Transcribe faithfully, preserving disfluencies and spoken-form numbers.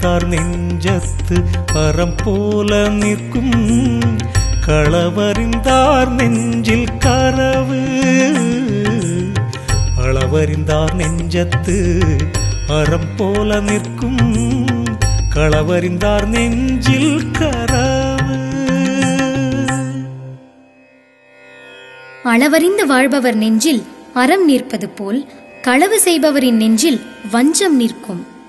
களவறிந்தார் நெஞ்சத்து அறம் போல நிற்கும். களவறிந்தார் நெஞ்சில் கரவு, அளவறிந்தார் நெஞ்சத்து அறம் போல நிற்கும். களவறிந்தார் நெஞ்சில் கரவு. அளவறிந்து வாழ்பவர் நெஞ்சில் அறம் நிற்பது போல் களவு செய்பவரின் நெஞ்சில் வஞ்சம் நிற்கும்.